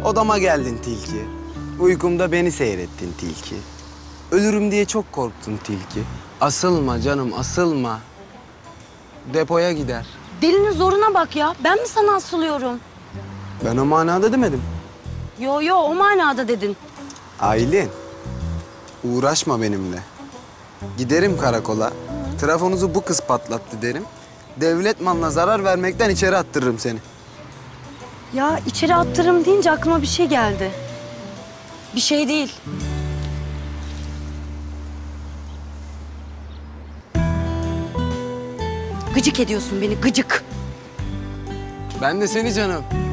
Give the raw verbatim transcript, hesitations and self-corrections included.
Odama geldin tilki. Uykumda beni seyrettin tilki. Ölürüm diye çok korktun tilki. Asılma canım, asılma. Depoya gider. Dilinin zoruna bak ya. Ben mi sana asılıyorum? Ben o manada demedim. Yo yo o manada dedin. Aylin, uğraşma benimle. Giderim karakola. Trafonuzu bu kız patlattı derim. Devlet malına zarar vermekten içeri attırırım seni. Ya içeri attırım deyince aklıma bir şey geldi. Bir şey değil. Gıcık ediyorsun beni, gıcık. Ben de seni canım.